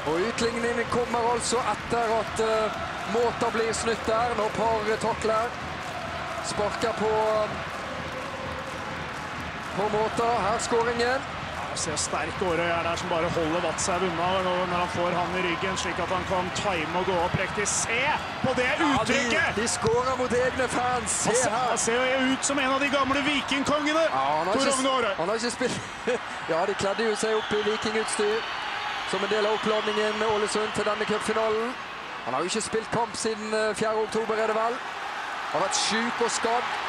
Og utligningen kommer altså etter at Måter blir snytt der, når par takler. Sparker på Måter. Her skåringen. Ja, ser sterk Aarøy er der som bare holder Vatshaug unna når han får han i ryggen, slik at han kan time og gå opp riktig. Se på det uttrykket! Ja, de skårer mot egne fans. Se her. Han ser jo ut som en av de gamle Vikingkongene. Ja, han har ikke spilt. Ja, de kledde jo seg opp i vikingutstyr som en del av oppladningen med Aalesund til denne cupfinalen. Han har jo ikke spilt kamp siden 4. oktober, er det vel. Han har vært syk og skadd.